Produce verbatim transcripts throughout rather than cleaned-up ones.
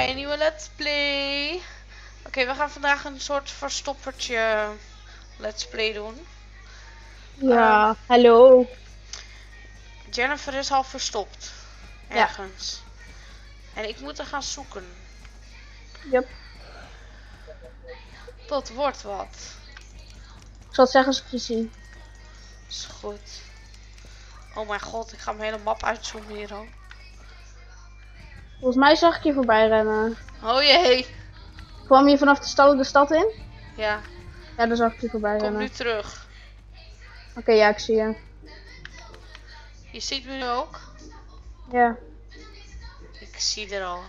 bij een nieuwe Let's Play. Oké, okay, we gaan vandaag een soort verstoppertje Let's Play doen. Ja, um, hallo. Jennifer is al verstopt. Ergens. Ja. En ik moet er gaan zoeken. Yep. Dat wordt wat. Ik zal het zeggen als ik je zie. Is goed. Oh mijn god, ik ga mijn hele map uitzoomen hier al. Volgens mij zag ik je voorbij rennen. Oh jee. Kwam je vanaf de stal de stad in? Ja. Ja, dan zag ik je voorbij Kom rennen. nu terug. Oké, okay, ja, ik zie je. Je ziet me nu ook? Ja. Ik zie er al.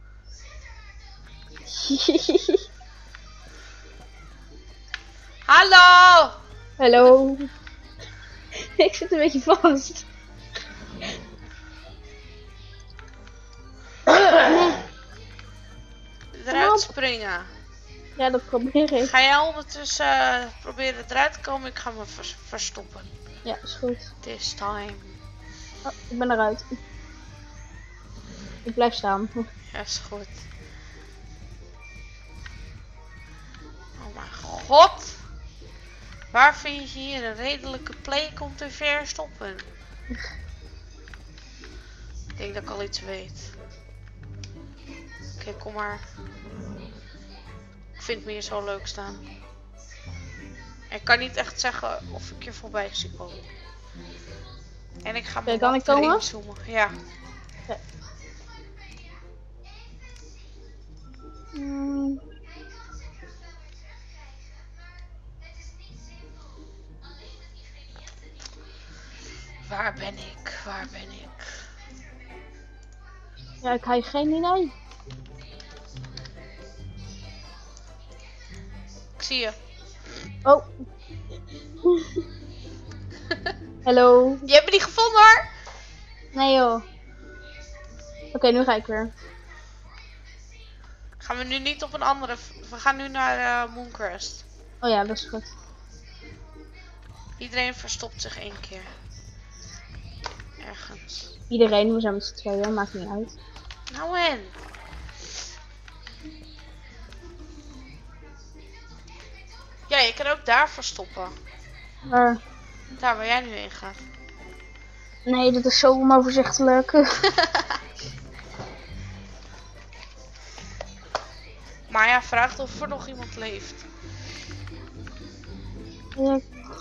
Hallo! Hallo. Ik zit een beetje vast. Eruit springen. Ja, dat probeer ik. Ga jij ondertussen uh, proberen eruit te komen? Ik ga me vers verstoppen. Ja, is goed. This time. Oh, ik ben eruit. Ik blijf staan. Ja, is goed. Oh mijn god. Waar vind je hier een redelijke plek om te verstoppen? Ik denk dat ik al iets weet. Oké, okay, kom maar. Ik vind me hier zo leuk staan. Ik kan niet echt zeggen of ik je voorbij zie komen. En ik ga me kan ik komen? Zoomen. Ja. Okay. Hmm. Waar ben ik? Waar ben ik? Ja, ik heb geen idee. Ik zie je. Oh. Hallo. Je hebt me niet gevonden hoor. Nee joh. Oké, okay, nu ga ik weer. Gaan we nu niet op een andere... We gaan nu naar uh, Mooncrest. Oh ja, dat is goed. Iedereen verstopt zich één keer. Ergens. Iedereen, we zijn met z'n tweeën, maakt niet uit. Nou en? Ja, je kan ook daar verstoppen. Waar? Daar waar jij nu heen gaat. Nee, dat is zo onoverzichtelijk. Maar ja, vraagt of er nog iemand leeft. Ja.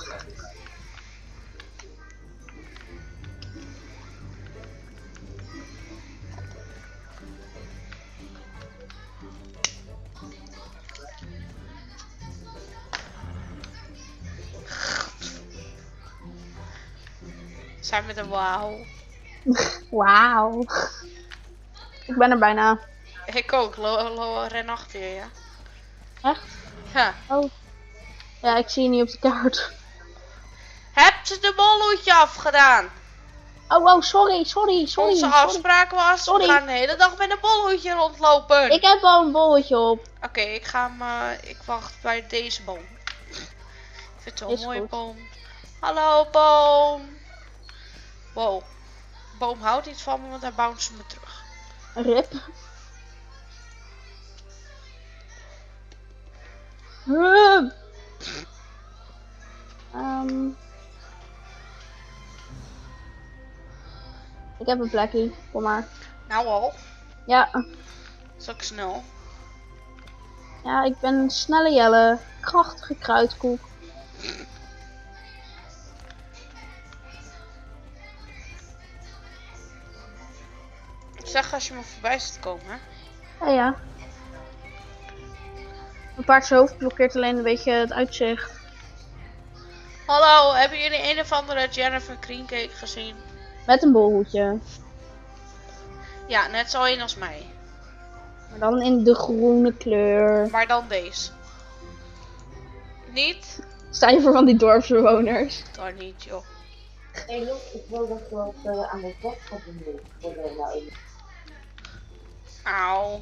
Zijn met een wauw. Wauw. Ik ben er bijna. Ik ook. Lo, lo ren achter je, ja. Echt? Ja. Oh. Ja, ik zie je niet op de kaart. Heb je de bolhoedje afgedaan? Oh, oh, sorry, sorry, sorry. Onze sorry. afspraak was, sorry. we gaan de hele dag met een bolhoedje rondlopen. Ik heb al een bolletje op. Oké, okay, ik ga hem, uh, ik wacht bij deze boom. Ik vind het zo'n mooie goed. boom. Hallo boom. Wow. Boom houdt iets van me, want hij bounce me terug. Rip. Rip. Um. Ik heb een plekje, kom maar. Nou al? Ja. Is ook snel. Ja, ik ben een snelle Jelle. Krachtige kruidkoek. Zeg als je me voorbij ziet komen, hè? Ja, ja. Mijn paard zijn hoofd blokkeert alleen een beetje het uitzicht. Hallo, hebben jullie een of andere Jennifer Creamcake gezien? Met een bolhoedje. Ja, net zo een als mij. Maar dan in de groene kleur. Maar dan deze. Niet? Sta je voor van die dorpsbewoners? Dan niet, joh. Hé hey, Loek, ik wil dat wat uh, aan de weg gaan doen voor de nou. Auw.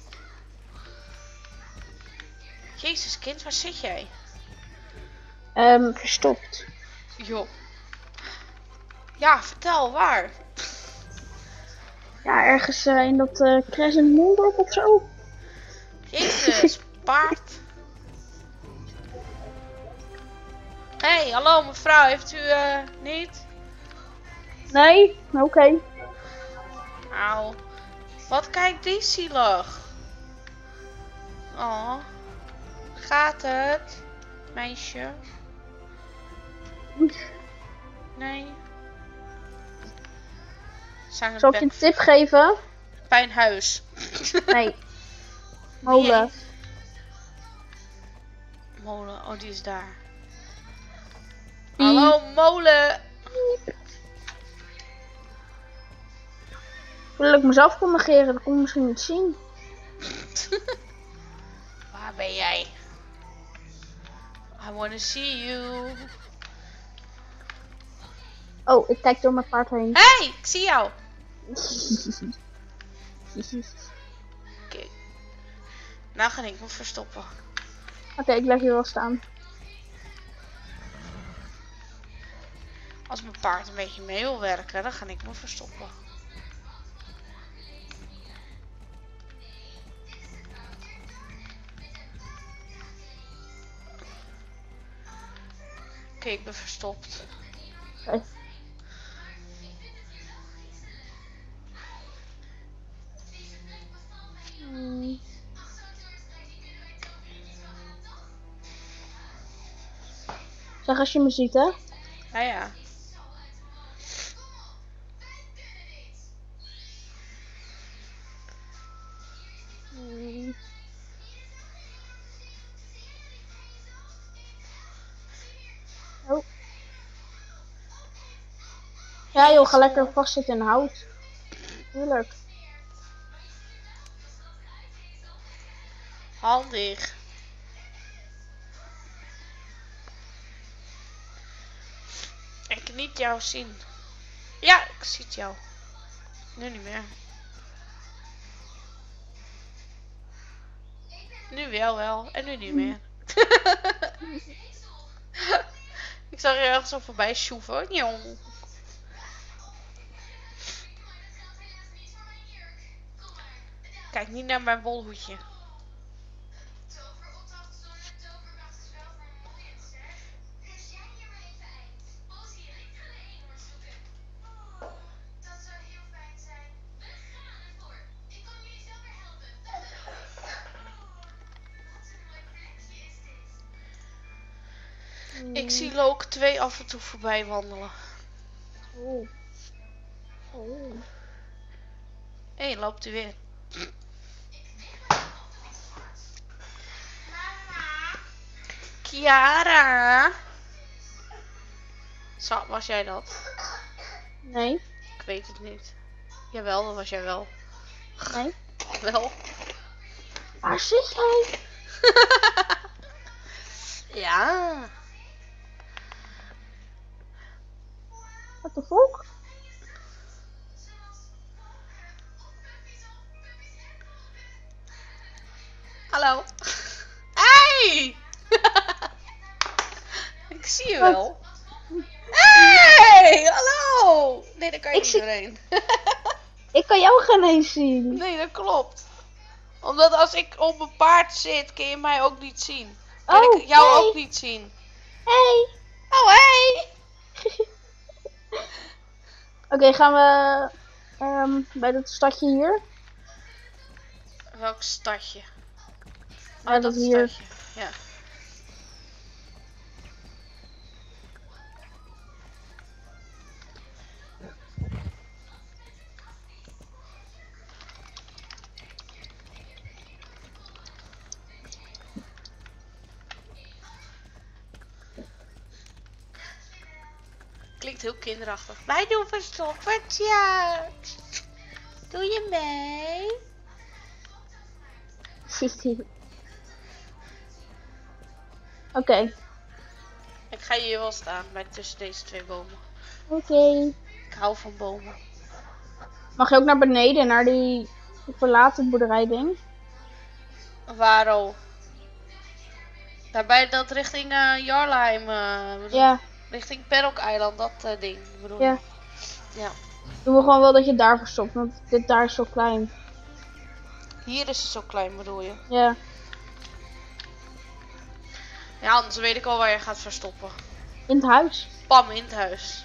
Jezus kind, waar zit jij? Um, verstopt. Joh. Ja, vertel, waar? Ja, ergens uh, in dat uh, Crescent Moondorp of zo. Jezus, paard. Hé, hey, hallo mevrouw, heeft u uh, niet? Nee, oké. Okay. Auw. Wat kijkt die zielig. Oh. Gaat het, meisje? Nee. Zijn Zal ik je een tip geven? Bij huis. Nee. Molen. Nee. Molen, oh die is daar. Piep. Hallo molen. Wil ik mezelf kon negeren, dat kon je misschien niet zien. Waar ben jij? I wanna see you. Oh, ik kijk door mijn paard heen. Hé, hey, ik zie jou. Oké. Okay. Nou ga ik me verstoppen. Oké, okay, ik blijf hier wel staan. Als mijn paard een beetje mee wil werken, dan ga ik me verstoppen. Oké, okay, ik ben verstopt. Okay. Hmm. Zeg als je me ziet, hè? Ja, ja. Hmm. Oh. Ja joh, ga lekker vastzitten in hout. Tuurlijk. Handig. Ik kan niet jou zien. Ja, ik zie het jou. Nu niet meer. Nu wel wel. En nu niet meer. Ik zag je ergens zo voorbij sjoeven. Jong. Kijk niet naar mijn bolhoedje. Ik zie Loke twee af en toe voorbij wandelen. Oh. Oh. Hé, hey, loopt u weer. Chiara. Zo, was jij dat? Nee. Ik weet het niet. Jawel, dat was jij wel. Nee. Wel. Waar zit jij? Ja. Wat de fuck? Hallo. Hey! Ik zie je wel. Hey! Hallo! Nee, daar kan je ik niet zie... doorheen. Ik kan jou geen eens zien. Nee, dat klopt. Omdat als ik op mijn paard zit, kun je mij ook niet zien. Kan oh, ik jou hey. ook niet zien. Hey! Oh, hey! Oké, okay, gaan we um, bij dat stadje hier? Welk stadje? Oh, dat, dat hier. Stadje. Ja. Klinkt heel kinderachtig. Wij doen verstoppertje. Doe je mee? Oké. Okay. Ik ga hier wel staan, bij tussen deze twee bomen. Oké. Okay. Ik hou van bomen. Mag je ook naar beneden, naar die verlaten boerderij ding? Waarom? Daarbij dat richting uh, Jarlheim. Uh, ja. Richting Perrock-eiland, dat uh, ding. Bedoel ja. Ja. Doen we gewoon wel dat je het daar verstopt, want dit daar is zo klein. Hier is het zo klein, bedoel je? Ja. Ja, anders weet ik al waar je gaat verstoppen. In het huis. Pam, in het huis.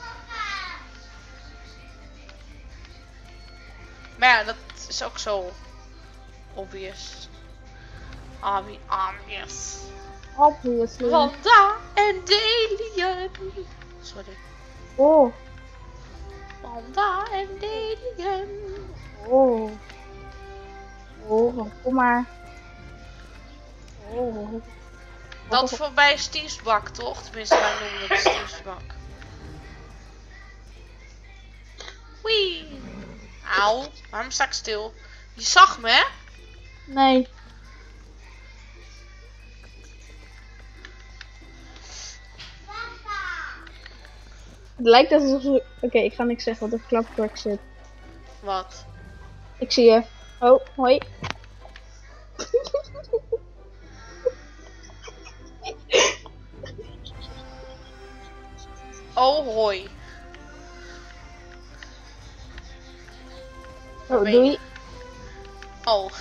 Maar ja, dat is ook zo obvious. Obvi obvious. Obviously. Wanda en Delian. Sorry. Oh. Wanda en Delian. Oh. Oh, kom maar. Oh. Dat is voorbij Steve's bak, toch? Tenminste, wij noemen het Steve's bak. Wee. Auw, waarom sta ik stil? Je zag me, hè? Nee. Het lijkt alsof ze... Oké, okay, ik ga niks zeggen, want de klapperk zit. Wat? Ik zie je. Oh, hoi. Oh, hoi. Oh, doei. Oh.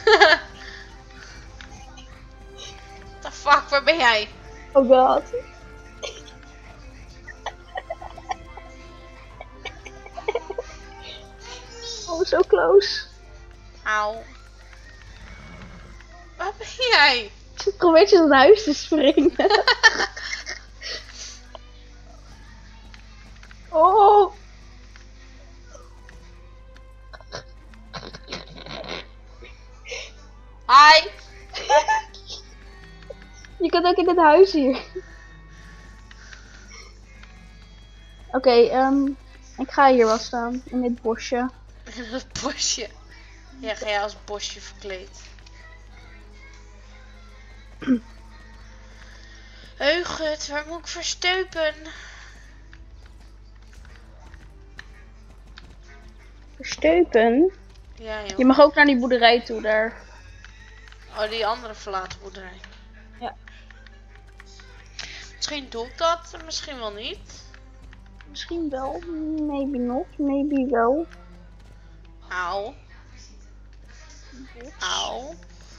What the fuck, waar ben jij? Oh god. Oh, zo close. Auw. Waar ben jij? Ik probeer je het huis te springen. Oh. Hi. Je kunt ook in het huis hier. Oké, okay, um, ik ga hier wel staan. In dit bosje. In het bosje. Ja, ga jij als bosje verkleed. Heuget, waar moet ik versteupen? Versteupen? Ja, joh. Je mag ook naar die boerderij toe daar. Oh, die andere verlaten boerderij. Ja. Misschien doe ik dat, misschien wel niet. Misschien wel, maybe not, maybe wel. Auw. Auw.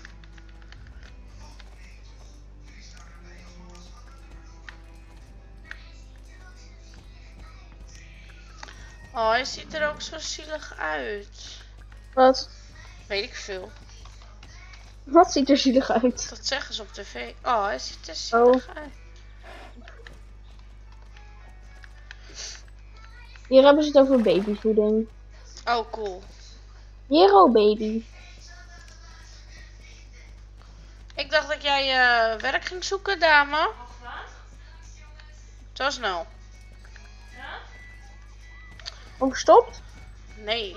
Oh, hij ziet er ook zo zielig uit. Wat? Weet ik veel. Wat ziet er zielig uit? Dat zeggen ze op tv. Oh, hij ziet er zielig Oh. uit. Hier hebben ze het over babyvoeding. Oh, cool. Hero baby. Ik dacht dat jij uh, werk ging zoeken, dame. Zo snel. Overstopt? Nee.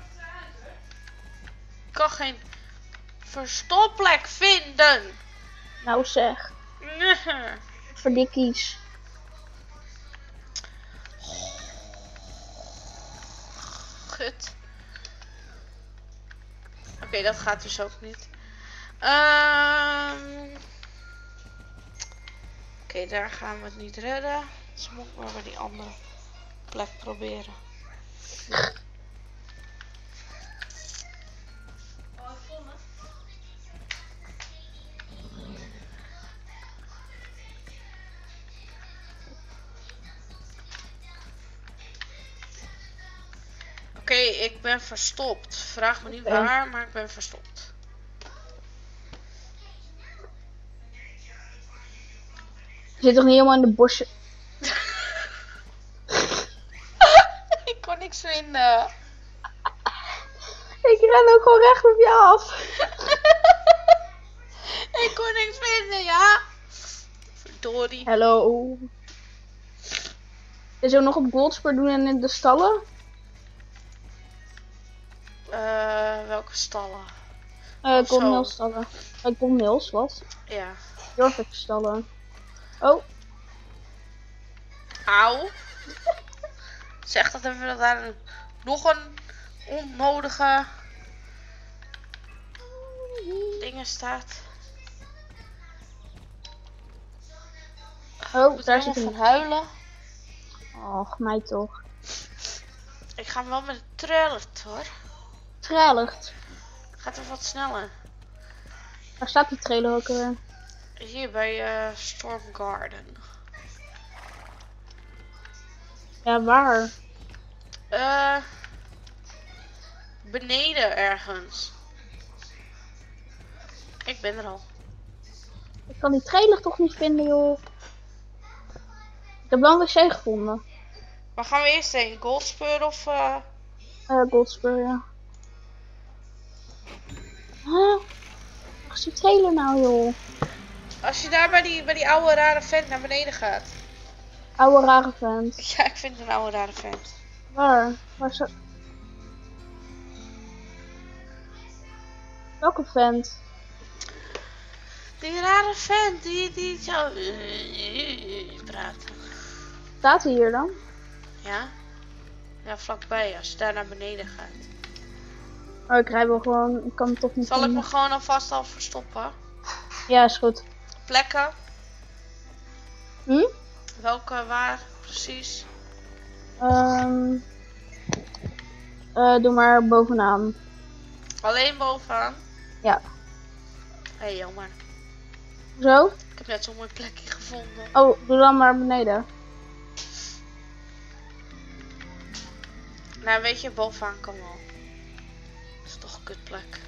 Ik kan geen verstopplek vinden. Nou zeg. Nee. Verdikkies. Gut. Oké, okay, dat gaat dus ook niet. Um... Oké, okay, daar gaan we het niet redden. Dus moet ik maar bij die andere plek proberen. Oké, okay, ik ben verstopt. Vraag me niet Okay. waar, maar ik ben verstopt. Je zit toch niet helemaal in de bosje? Ik kon niks vinden. Ik ren ook gewoon recht op je af. Ik kon niks vinden, ja. Verdorie. Hallo. Je zou nog op Goldspur doen en in de stallen? Uh, welke stallen? Uh, Of Goldnails zo. stallen. Uh, Goldnails, wat? Ja. Jorvik stallen. Oh. Auw. Zeg dat even dat daar een, nog een onnodige dingen staat. Oh, Ik daar moet zit er een... van huilen. Och, mij toch. Ik ga wel met de trailer hoor. Trailigt. Gaat er wat sneller. Waar staat die trailer ook weer? Hier bij uh, Storm Garden. Ja, waar? Uh, beneden ergens. Ik ben er al. Ik kan die trailer toch niet vinden, joh. Ik heb wel een wc gevonden. Waar gaan we eerst heen? Goldspur of... Uh... Uh, Goldspur, ja. Huh? Waar is die trailer nou, joh? Als je daar bij die, bij die oude rare vent naar beneden gaat. Oude rare vent. Ja, ik vind het een oude rare vent. Waar? Waar is dat? Welke vent? Die rare vent, die, die zo... praten. Staat hij hier dan? Ja? Ja, vlakbij, als je daar naar beneden gaat. Oh, ik rij wel gewoon. Ik kan het toch niet Zal ik vinden. me gewoon alvast al verstoppen? Ja, is goed. Plekken? Hm? Welke, waar, precies? Um, uh, doe maar bovenaan. Alleen bovenaan? Ja. Hé, hey, jammer. Zo? Ik heb net zo'n mooi plekje gevonden. Oh, doe dan maar beneden. Nou, weet je, bovenaan kan wel. Dat is toch een kutplek.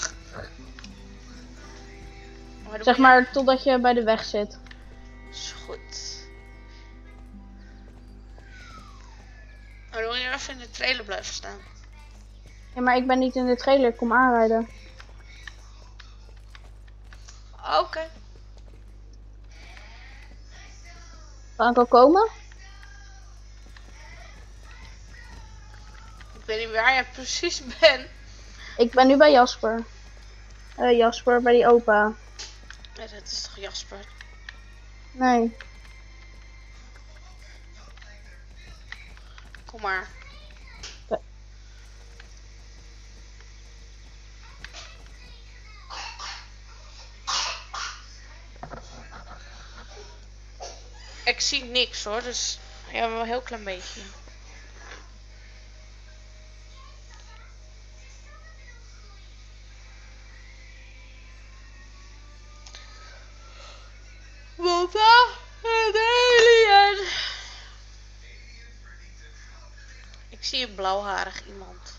Maar Zeg maar totdat je bij de weg zit. Is goed. Maar dan wil je even in de trailer blijven staan. Ja, maar ik ben niet in de trailer. Kom aanrijden. Oké. Okay. Kan ik al komen? Ik weet niet waar je precies bent. Ik ben nu bij Jasper. Uh, Jasper, bij die opa. Ja, dat is toch Jasper? Nee. Kom maar. Okay. Ik zie niks hoor, dus ja, wel een heel klein beetje. Wat een alien! Ik zie een blauwharig iemand.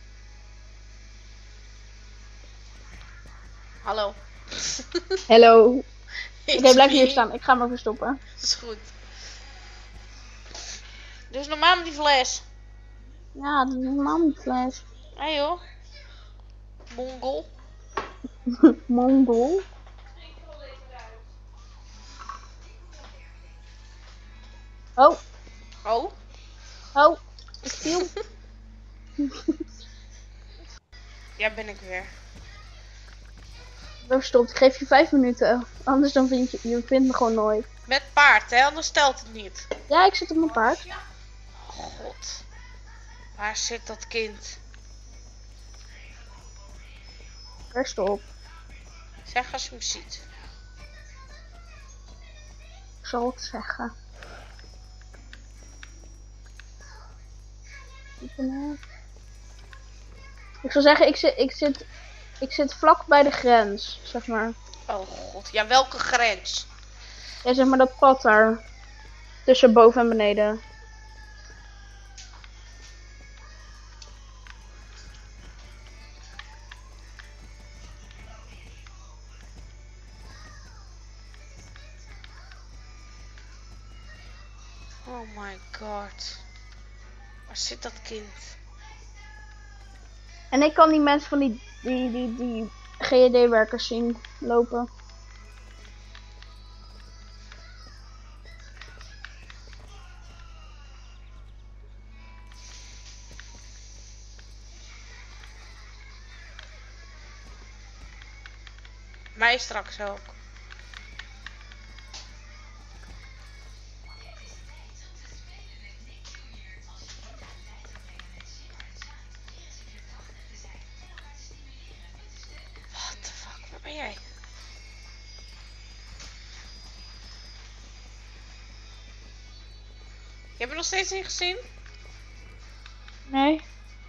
Hallo. Hallo. Oké, Okay, blijf hier staan. Ik ga me verstoppen. Dat is goed. Dus normaal met die fles. Ja, dat is helemaal niet fles. Hé hey, joh. Mongol. Mongol. Oh. Oh. Oh. Ik viel. Ja, ben ik weer. Verstopt. Ik geef je vijf minuten. Anders dan vind je, je vindt me gewoon nooit. Met paard, hè? Anders stelt het niet. Ja, ik zit op mijn paard. God. Waar zit dat kind? Verstop. Zeg als je hem ziet. Ik zal het zeggen. Ik zou zeggen, ik zit, ik zit, ik zit vlak bij de grens, zeg maar. Oh god, ja, welke grens? Ja, zeg maar dat pad daar. Tussen boven en beneden. Oh my god. Waar zit dat kind? En ik kan die mensen van die, die, die, die G E D-werkers zien lopen. Mij straks ook. What the fuck, waar ben jij? Je hebt er nog steeds niet gezien? Nee.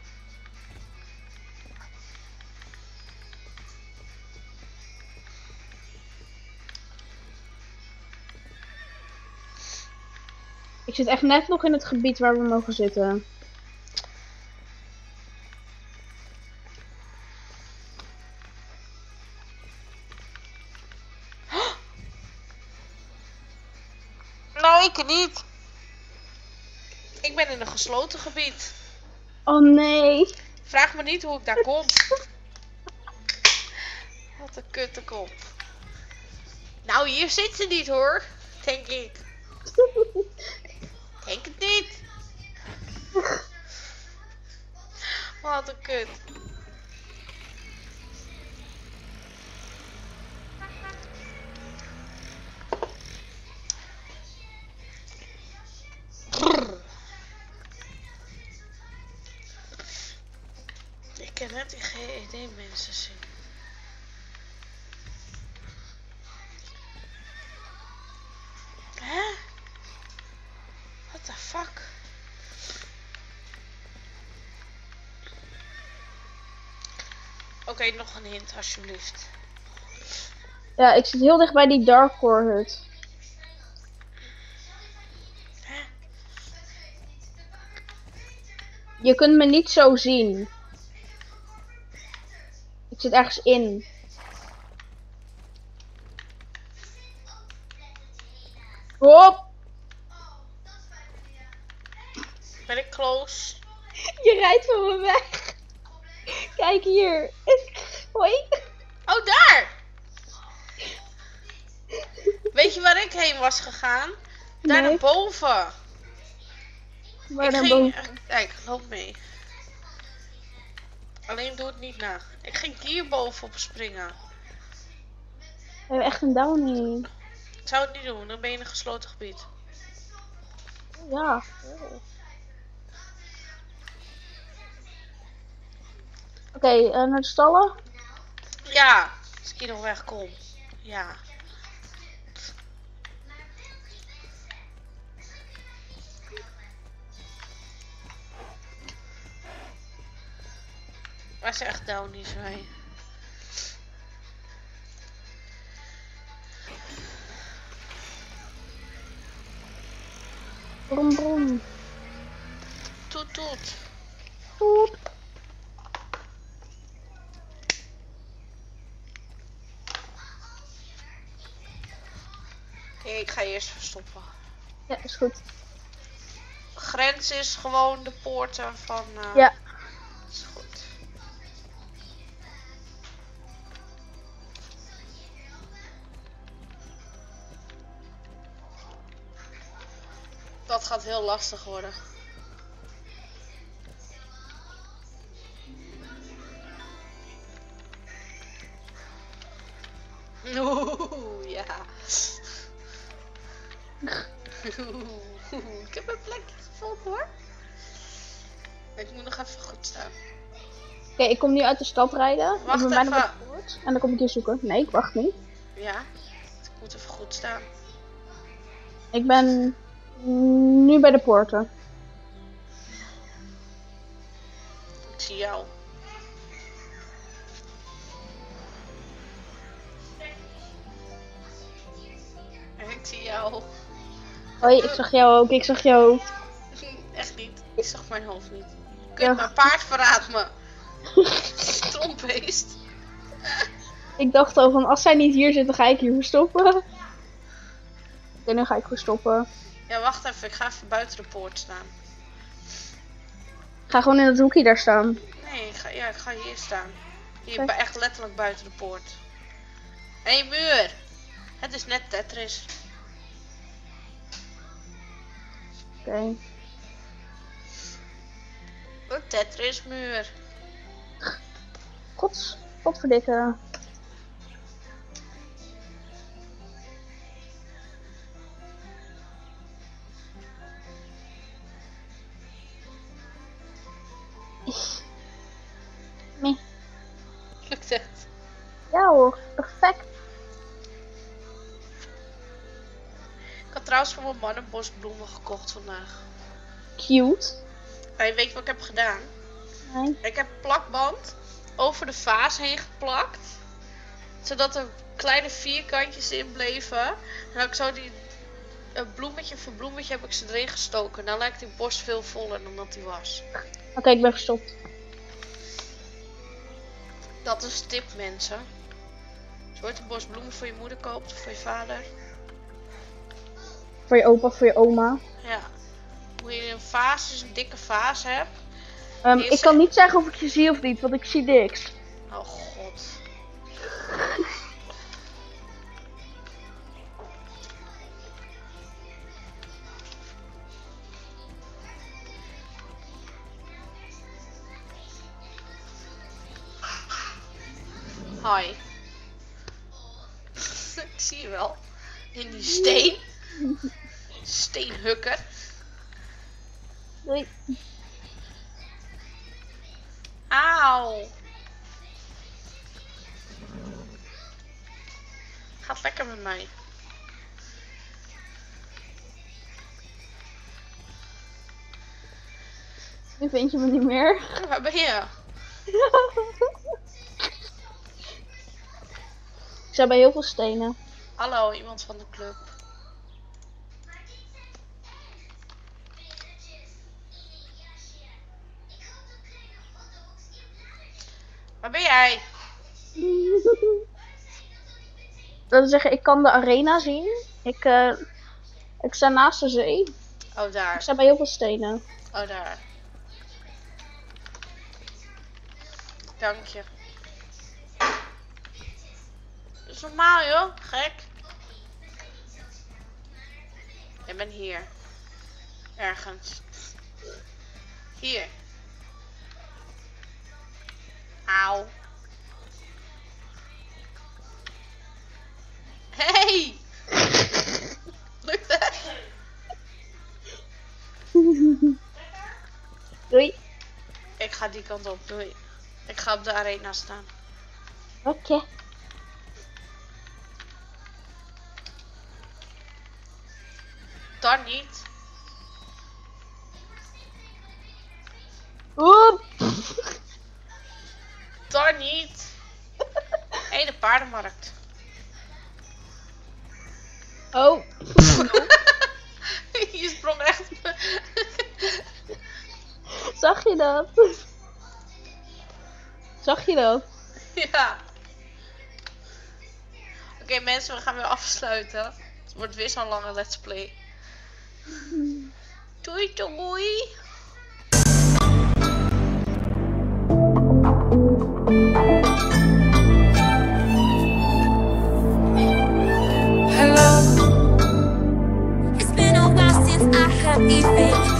Ik zit echt net nog in het gebied waar we mogen zitten. Nou, ik niet. Ik ben in een gesloten gebied. Oh nee. Vraag me niet hoe ik daar kom. Wat een kutte kop. Nou, hier zit ze niet hoor. Denk ik. Denk het niet. Wat een kut. Ik ken net die G E D mensen zien. Hè? What the fuck? Oké, okay, nog een hint alsjeblieft. Ja, ik zit heel dicht bij die Darkcore hut. Hè? Je kunt me niet zo zien. Ik zit ergens in. Hop! Ben ik close? Je rijdt van me weg. Kijk hier. Hoi. Oh, daar! Weet je waar ik heen was gegaan? Daar Nee. naar boven. Waar ik naar ging... boven? Kijk, loop mee. Alleen doe het niet na. Ik ging hier bovenop springen. We hebben echt een downie. Ik zou het niet doen, dan ben je in een gesloten gebied. Ja. Oké, okay, uh, naar de stallen? Ja, als ik hier nog wegkom. Ja. Waar zijn echt downies bij? Brom brom. Toet toet. Toet. Oké, ik ga eerst verstoppen. Ja, is goed. Grens is gewoon de poorten van... Uh... Ja. Is goed. Dat gaat heel lastig worden. Oeh, ja. Ik heb een plekje gevonden hoor. Ik moet nog even goed staan. Oké, okay, ik kom nu uit de stad rijden. Wacht ik ben bijna bij even. de poort. En dan kom ik hier zoeken. Nee, ik wacht niet. Ja, ik moet even goed staan. Ik ben nu bij de poorten. Ik zie jou. Ik zie jou. Hoi, ik zag jou ook. Ik zag jou ook. Echt niet. Ik zag mijn hoofd niet. Kut, Ja. mijn paard verraadt me. Stombeest. Ik dacht al van, als zij niet hier zit, dan ga ik hier verstoppen. Oké, okay, nu ga ik verstoppen. Ja, wacht even. Ik ga even buiten de poort staan. Ik ga gewoon in dat hoekje daar staan. Nee, ik ga, ja, ik ga hier staan. Hier, Kijk. ben echt letterlijk buiten de poort. Hé, hey, muur. Het is net Tetris. Oké. Okay. Een Tetris muur. Gods, godverdikke. Nee. Lukt het? Ja hoor, perfect. Ik had trouwens voor mijn man een bos bloemen gekocht vandaag. Cute. Hey, weet je wat ik heb gedaan? Nee. Ik heb plakband over de vaas heen geplakt. Zodat er kleine vierkantjes in bleven. En dan heb ik zo die uh, bloemetje voor bloemetje heb ik ze erin gestoken. Dan lijkt die borst veel voller dan dat die was. Oké, okay, ik ben verstopt. Dat is een tip, mensen. Als je ooit een bos bloemen voor je moeder koopt of voor je vader. Voor je opa, voor je oma. Ja. Hoe je een vaas, dus een dikke vaas hebt. Um, ik kan niet zeggen of ik je zie of niet, want ik zie niks. Oh god. Hi. Ik zie je wel. In die steen. Steenhukker. Doei. Auw. Gaat lekker met mij. Nu vind je me niet meer. Waar ben je? Ik sta bij heel veel stenen. Hallo, iemand van de club. Waar ben jij? Dat wil zeggen, ik kan de arena zien. Ik, uh, ik sta naast de zee. Oh, Ik daar. sta bij heel veel stenen. Oh, daar. Dank je. Dat is normaal, joh. Gek. Ik ben hier. Ergens. Hier. Auw. Hey! Lukt het? Doei. Ik ga die kant op. Doei. Ik ga op de arena staan. Oké. Okay. Dan niet. Oep. Dan niet. Hé, hey, de paardenmarkt. Oh. Je sprong echt. Zag je dat? Zag je dat? Ja. Oké, okay, mensen, we gaan weer afsluiten. Het wordt weer zo'n lange let's play. Doei doei. Hello. It's been a while since I have even